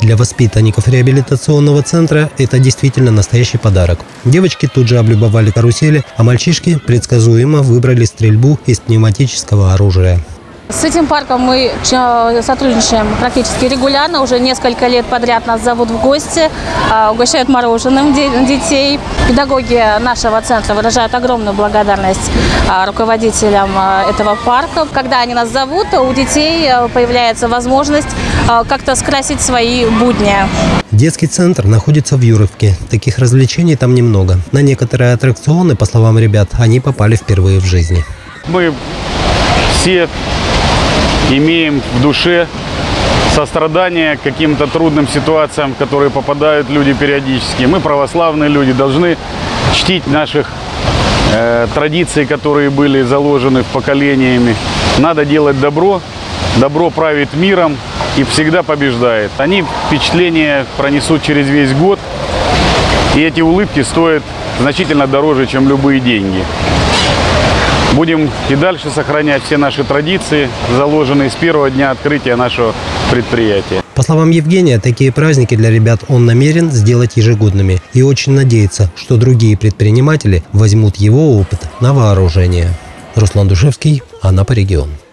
Для воспитанников реабилитационного центра это действительно настоящий подарок. Девочки тут же облюбовали карусели, а мальчишки предсказуемо выбрали стрельбу из пневматического оружия. С этим парком мы сотрудничаем практически регулярно. Уже несколько лет подряд нас зовут в гости, угощают мороженым детей. Педагоги нашего центра выражают огромную благодарность руководителям этого парка. Когда они нас зовут, у детей появляется возможность как-то скрасить свои будни. Детский центр находится в Юровке. Таких развлечений там немного. На некоторые аттракционы, по словам ребят, они попали впервые в жизни. Мы все имеем в душе сострадание к каким-то трудным ситуациям, в которые попадают люди периодически. Мы, православные люди, должны чтить наших традиций, которые были заложены поколениями. Надо делать добро. Добро правит миром и всегда побеждает. Они впечатления пронесут через весь год. И эти улыбки стоят значительно дороже, чем любые деньги. Будем и дальше сохранять все наши традиции, заложенные с первого дня открытия нашего предприятия. По словам Евгения, такие праздники для ребят он намерен сделать ежегодными и очень надеется, что другие предприниматели возьмут его опыт на вооружение. Руслан Душевский, Анапа регион.